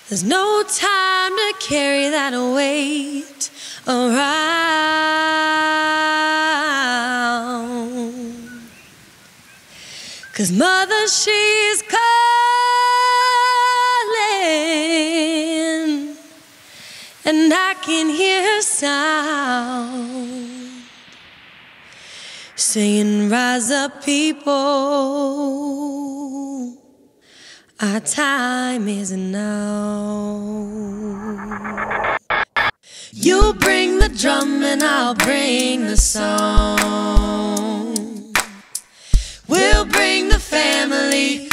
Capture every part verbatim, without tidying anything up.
There's no time to carry that weight around. 'Cause mother, she's calling, and I can hear her sound, saying, rise up, people, our time is now. You bring the drum and I'll bring the song. We'll bring the family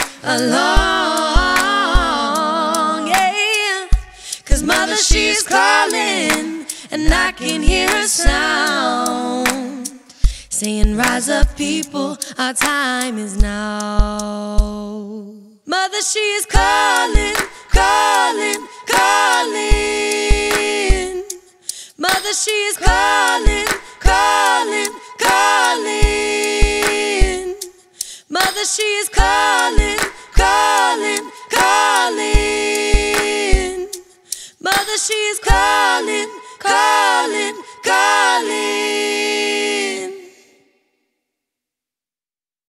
along, yeah. 'Cause mother, she's calling, and I can hear her sound, saying, rise up, people, our time is now. Mother, she is calling, calling, calling. Mother, she is calling, calling, calling. Mother, she is calling.